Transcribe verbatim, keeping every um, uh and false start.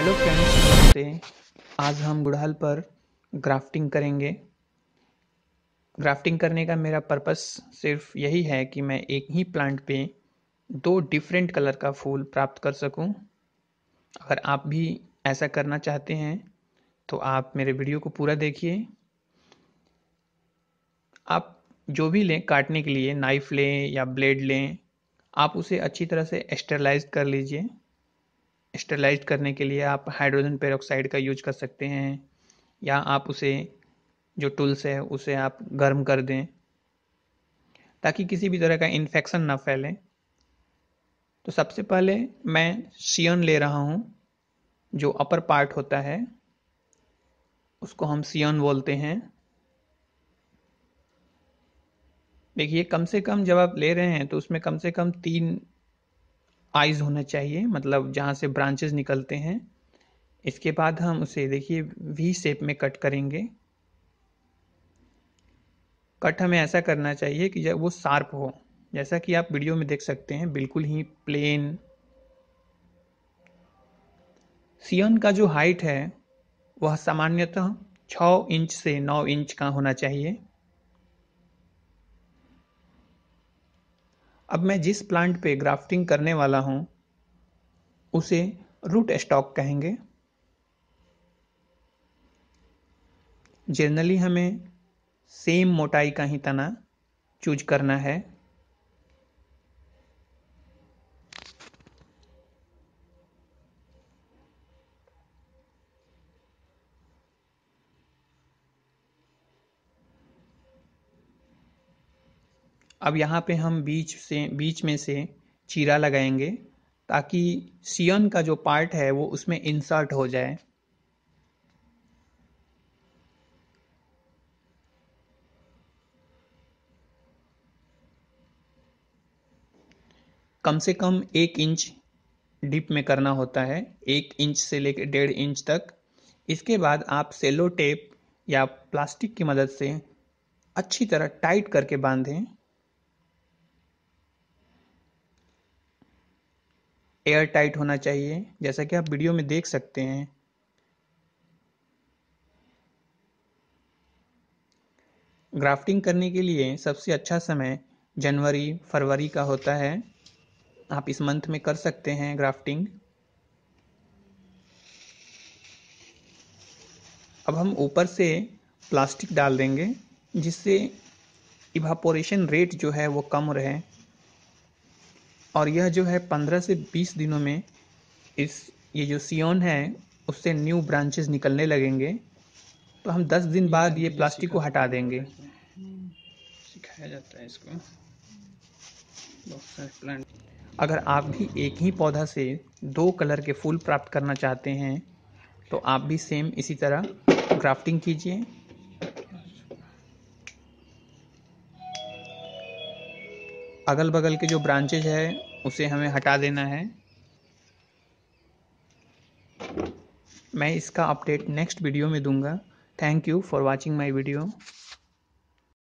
Hello friends, नमस्ते। आज हम गुड़हल पर ग्राफ्टिंग करेंगे। ग्राफ्टिंग करने का मेरा पर्पस सिर्फ यही है कि मैं एक ही प्लांट पे दो डिफरेंट कलर का फूल प्राप्त कर सकूं। अगर आप भी ऐसा करना चाहते हैं तो आप मेरे वीडियो को पूरा देखिए। आप जो भी लें, काटने के लिए नाइफ लें या ब्लेड लें, आप उसे अच्छी तरह से स्टेरलाइज कर लीजिए। स्टेरलाइज करने के लिए आप हाइड्रोजन पेरोक्साइड का यूज कर सकते हैं, या आप उसे जो टूल्स है उसे आप गर्म कर दें ताकि किसी भी तरह का इन्फेक्शन ना फैले। तो सबसे पहले मैं सियन ले रहा हूं। जो अपर पार्ट होता है उसको हम सियन बोलते हैं। देखिए, कम से कम जब आप ले रहे हैं तो उसमें कम से कम तीन आइज होना चाहिए, मतलब जहां से ब्रांचेस निकलते हैं। इसके बाद हम उसे देखिए वी शेप में कट करेंगे। कट हमें ऐसा करना चाहिए कि जब वो शार्प हो, जैसा कि आप वीडियो में देख सकते हैं, बिल्कुल ही प्लेन। सियन का जो हाइट है वह सामान्यतः छह इंच से नौ इंच का होना चाहिए। अब मैं जिस प्लांट पे ग्राफ्टिंग करने वाला हूं उसे रूट स्टॉक कहेंगे। जनरली हमें सेम मोटाई का ही तना चूज करना है। अब यहाँ पे हम बीच से बीच में से चीरा लगाएंगे ताकि सियन का जो पार्ट है वो उसमें इंसर्ट हो जाए। कम से कम एक इंच डीप में करना होता है, एक इंच से लेकर डेढ़ इंच तक। इसके बाद आप सेलो टेप या प्लास्टिक की मदद से अच्छी तरह टाइट करके बांधें। एयर टाइट होना चाहिए, जैसा कि आप वीडियो में देख सकते हैं। ग्राफ्टिंग करने के लिए सबसे अच्छा समय जनवरी फरवरी का होता है। आप इस मंथ में कर सकते हैं ग्राफ्टिंग। अब हम ऊपर से प्लास्टिक डाल देंगे जिससे इवापोरेशन रेट जो है वो कम रहे, और यह जो है पंद्रह से बीस दिनों में इस ये जो सियोन है उससे न्यू ब्रांचेस निकलने लगेंगे। तो हम दस दिन बाद ये प्लास्टिक को हटा देंगे। सिखाया जाता है इसको बहुत सारे प्लांट। अगर आप भी एक ही पौधा से दो कलर के फूल प्राप्त करना चाहते हैं तो आप भी सेम इसी तरह ग्राफ्टिंग कीजिए। अगल बगल के जो ब्रांचेज है उसे हमें हटा देना है। मैं इसका अपडेट नेक्स्ट वीडियो में दूंगा। Thank you for watching my video.